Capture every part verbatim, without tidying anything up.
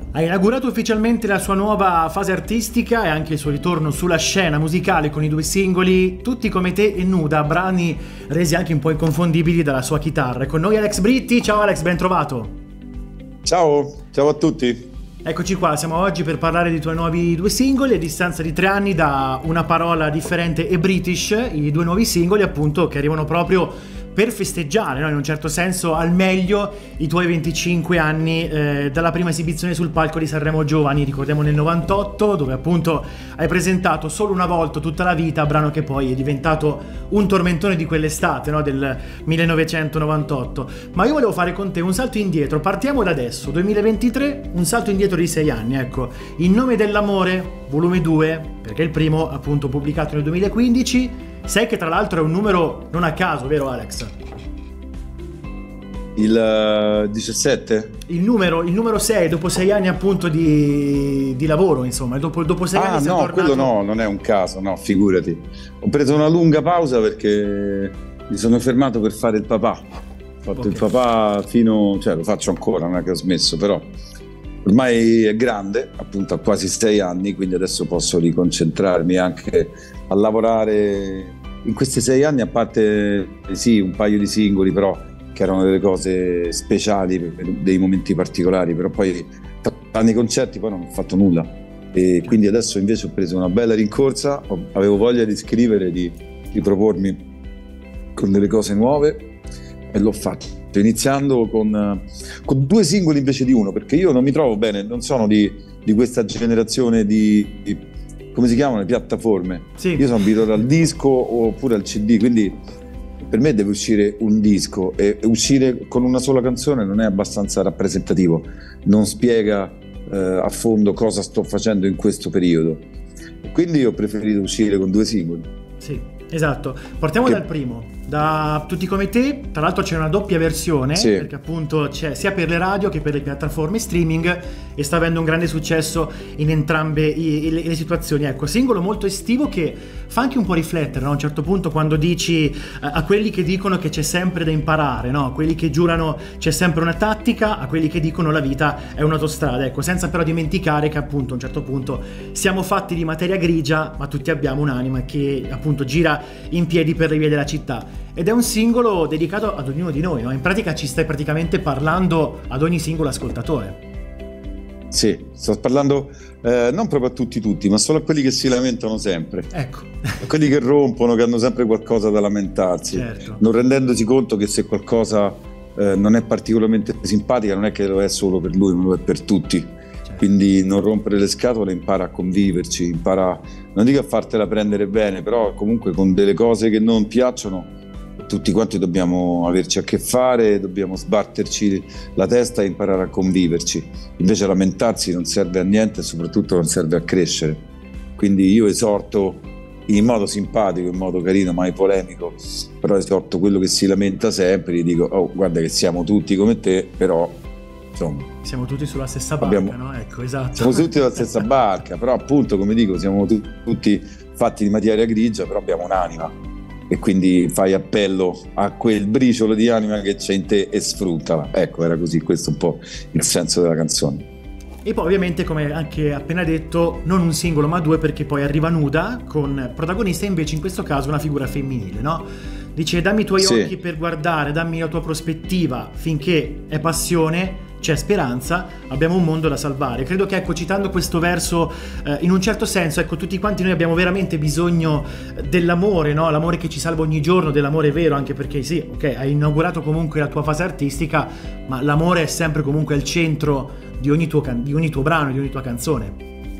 Ha inaugurato ufficialmente la sua nuova fase artistica e anche il suo ritorno sulla scena musicale con i due singoli Tutti come te e Nuda, brani resi anche un po' inconfondibili dalla sua chitarra. E con noi Alex Britti. Ciao Alex, ben trovato. Ciao, ciao a tutti. Eccoci qua, siamo oggi per parlare dei tuoi nuovi due singoli a distanza di tre anni da Una parola differente e British, i due nuovi singoli appunto che arrivano proprio per festeggiare, no? In un certo senso al meglio i tuoi venticinque anni eh, dalla prima esibizione sul palco di Sanremo Giovani, ricordiamo nel novantotto, dove appunto hai presentato Solo una volta tutta la vita, brano che poi è diventato un tormentone di quell'estate, no? Del millenovecentonovantotto. Ma io volevo fare con te un salto indietro, partiamo da adesso, duemilaventitré, un salto indietro di sei anni, ecco. In nome dell'amore, volume due, perché il primo appunto pubblicato nel duemilaquindici. Sai che tra l'altro è un numero non a caso, vero Alex? Il uh, diciassette? Il numero, il numero sei, dopo sei anni appunto di, di lavoro, insomma, dopo, dopo sei ah, anni sei no, tornato... quello no, non è un caso, no, figurati. Ho preso una lunga pausa perché mi sono fermato per fare il papà. Ho fatto okay. il papà fino, cioè lo faccio ancora, non è che ho smesso, però ormai è grande, appunto ha quasi sei anni, quindi adesso posso riconcentrarmi anche a lavorare in questi sei anni, a parte sì un paio di singoli però che erano delle cose speciali, dei momenti particolari, però poi tanti concerti poi non ho fatto nulla e quindi adesso invece ho preso una bella rincorsa, avevo voglia di scrivere, di, di propormi con delle cose nuove e l'ho fatto, iniziando con, con due singoli invece di uno, perché io non mi trovo bene, non sono di, di questa generazione di, di come si chiamano le piattaforme, sì. Io sono abituato al disco oppure al C D, quindi per me deve uscire un disco e uscire con una sola canzone non è abbastanza rappresentativo, non spiega eh, a fondo cosa sto facendo in questo periodo, quindi ho preferito uscire con due singoli. Sì, esatto, partiamo che... dal primo, da Tutti come te. Tra l'altro c'è una doppia versione, sì. Perché appunto c'è sia per le radio che per le piattaforme streaming e sta avendo un grande successo in entrambe i, i, le situazioni. Ecco, singolo molto estivo che fa anche un po' riflettere, no? A un certo punto quando dici a, a quelli che dicono che c'è sempre da imparare, no? Quelli che giurano c'è sempre una tattica, a quelli che dicono la vita è un'autostrada, ecco, senza però dimenticare che appunto a un certo punto siamo fatti di materia grigia, ma tutti abbiamo un'anima che appunto gira in piedi per le vie della città. Ed è un singolo dedicato ad ognuno di noi, no? In pratica ci stai praticamente parlando ad ogni singolo ascoltatore. Sì, sto parlando eh, non proprio a tutti tutti, ma solo a quelli che si lamentano sempre. Ecco. A quelli che rompono, che hanno sempre qualcosa da lamentarsi, certo. Non rendendosi conto che se qualcosa eh, non è particolarmente simpatica non è che lo è solo per lui, ma lo è per tutti. Certo. Quindi non rompere le scatole, impara a conviverci, impara, non dico a fartela prendere bene, però comunque con delle cose che non piacciono tutti quanti dobbiamo averci a che fare, dobbiamo sbatterci la testa e imparare a conviverci. Invece lamentarsi non serve a niente e soprattutto non serve a crescere. Quindi io esorto in modo simpatico, in modo carino, mai polemico, però esorto quello che si lamenta sempre, gli dico oh, guarda che siamo tutti come te, però insomma siamo tutti sulla stessa barca, abbiamo, no? Ecco, esatto. Siamo tutti sulla stessa barca, però appunto come dico siamo tu- tutti fatti di materia grigia, però abbiamo un'anima. E quindi fai appello a quel briciolo di anima che c'è in te e sfruttala. Ecco, era così, questo è un po' il senso della canzone. E poi ovviamente, come anche appena detto, non un singolo ma due, perché poi arriva Nuda con protagonista invece in questo caso una figura femminile, no? Dice dammi i tuoi sì. occhi per guardare, dammi la tua prospettiva, finché è passione c'è speranza, abbiamo un mondo da salvare. Credo che, ecco, citando questo verso eh, in un certo senso, ecco, tutti quanti noi abbiamo veramente bisogno dell'amore, no? L'amore che ci salva ogni giorno, dell'amore vero, anche perché sì, ok, hai inaugurato comunque la tua fase artistica, ma l'amore è sempre comunque al centro di ogni tuo, can- di ogni tuo brano, di ogni tua canzone.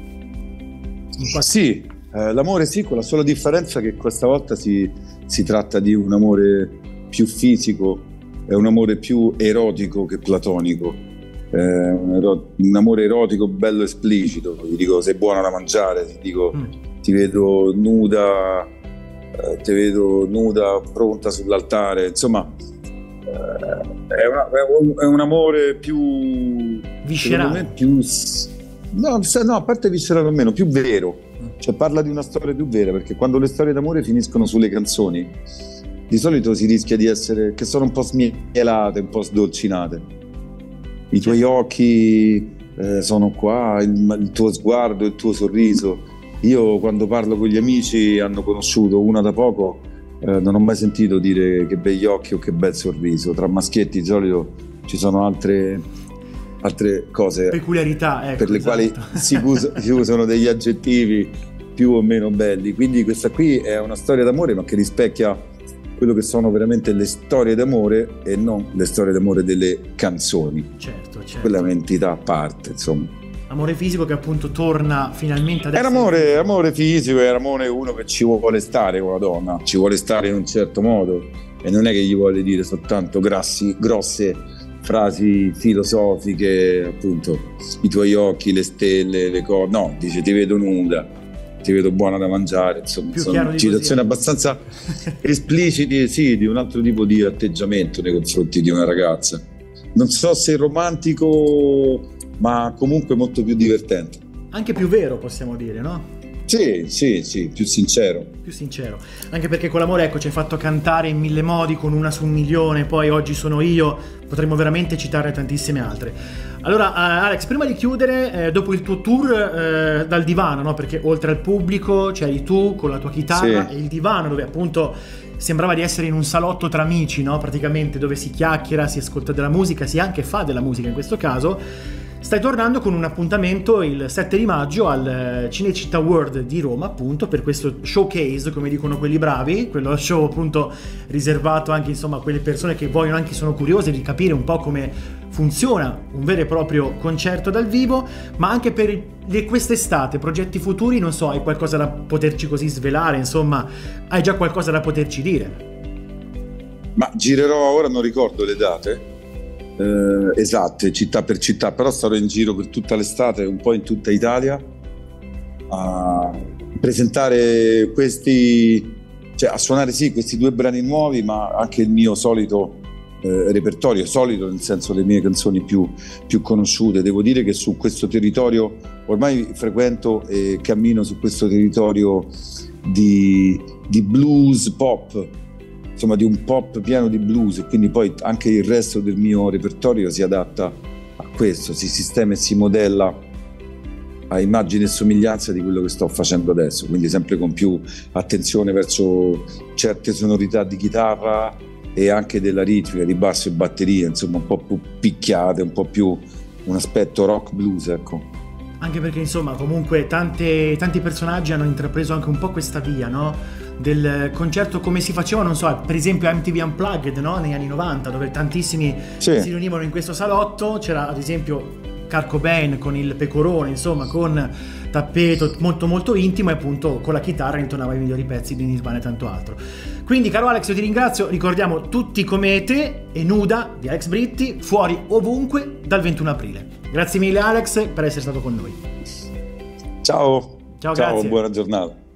Qualche... Sì, eh, l'amore sì, con la sola differenza che questa volta si, si tratta di un amore più fisico, è un amore più erotico che platonico. Eh, un, ero- un amore erotico bello esplicito, ti dico sei buona da mangiare, ti dico mm. ti vedo nuda, eh, ti vedo nuda pronta sull'altare, insomma eh, è, una, è, un, è un amore più viscerale, più, no, no, a parte viscerale o meno, più vero, mm. cioè parla di una storia più vera, perché quando le storie d'amore finiscono sulle canzoni di solito si rischia di essere che sono un po' smielate, un po' sdolcinate. I tuoi occhi eh, sono qua, il, il tuo sguardo, il tuo sorriso. Io quando parlo con gli amici, hanno conosciuto una da poco, eh, non ho mai sentito dire che begli occhi o che bel sorriso. Tra maschietti di solito ci sono altre, altre cose, peculiarità, ecco, per le esatto. quali si, us- si usano degli aggettivi più o meno belli. Quindi questa qui è una storia d'amore, ma che rispecchia quello che sono veramente le storie d'amore e non le storie d'amore delle canzoni. Certo, certo. Quella è un'entità a parte, insomma. Amore fisico che appunto torna finalmente ad Era essere... amore, amore fisico, era amore uno che ci vuole stare con la donna, ci vuole stare in un certo modo e non è che gli vuole dire soltanto grassi, grosse frasi filosofiche, appunto, i tuoi occhi, le stelle, le cose, no, dice ti vedo nuda, ti vedo buona da mangiare, insomma, Più sono citazioni abbastanza esplicite, sì, di un altro tipo di atteggiamento nei confronti di una ragazza. Non so se romantico, ma comunque molto più divertente. Anche più vero, possiamo dire, no? Sì, sì, sì, più sincero. Più sincero. Anche perché con l'amore, ecco, ci hai fatto cantare in mille modi, con Una su un milione, poi Oggi sono io, potremmo veramente citarne tantissime altre. Allora, uh, Alex, prima di chiudere, eh, dopo il tuo tour eh, dal divano, no? Perché oltre al pubblico c'eri tu con la tua chitarra, sì, e il divano dove appunto sembrava di essere in un salotto tra amici, no? Praticamente, dove si chiacchiera, si ascolta della musica, si anche fa della musica in questo caso. Stai tornando con un appuntamento il sette di maggio al Cinecittà World di Roma, appunto, per questo showcase, come dicono quelli bravi, quello show appunto riservato anche, insomma, a quelle persone che vogliono, anche sono curiose di capire un po' come funziona un vero e proprio concerto dal vivo, ma anche per le, quest'estate, progetti futuri, non so, hai qualcosa da poterci così svelare, insomma, hai già qualcosa da poterci dire? Ma girerò, ora non ricordo le date Eh, esatte, città per città, però sarò in giro per tutta l'estate, un po' in tutta Italia, a presentare questi, cioè a suonare sì questi due brani nuovi, ma anche il mio solito eh, repertorio, solito nel senso le mie canzoni più, più conosciute. Devo dire che su questo territorio ormai frequento e cammino su questo territorio di, di blues pop, insomma di un pop pieno di blues, e quindi poi anche il resto del mio repertorio si adatta a questo, si sistema e si modella a immagine e somiglianza di quello che sto facendo adesso, quindi sempre con più attenzione verso certe sonorità di chitarra e anche della ritmica di basso e batteria, insomma un po' più picchiate, un po' più un aspetto rock blues, ecco. Anche perché insomma comunque tante, tanti personaggi hanno intrapreso anche un po' questa via, no? Del concerto come si faceva, non so, per esempio M T V Unplugged, no? Negli anni novanta, dove tantissimi sì. si riunivano in questo salotto, c'era ad esempio Kurt Cobain con il pecorone, insomma con tappeto molto molto intimo, e appunto con la chitarra intonava i migliori pezzi di Nirvana e tanto altro. Quindi caro Alex, io ti ringrazio, ricordiamo Tutti come te e Nuda di Alex Britti, fuori ovunque dal ventuno aprile. Grazie mille Alex per essere stato con noi. Ciao, ciao, ciao, grazie. Buona giornata.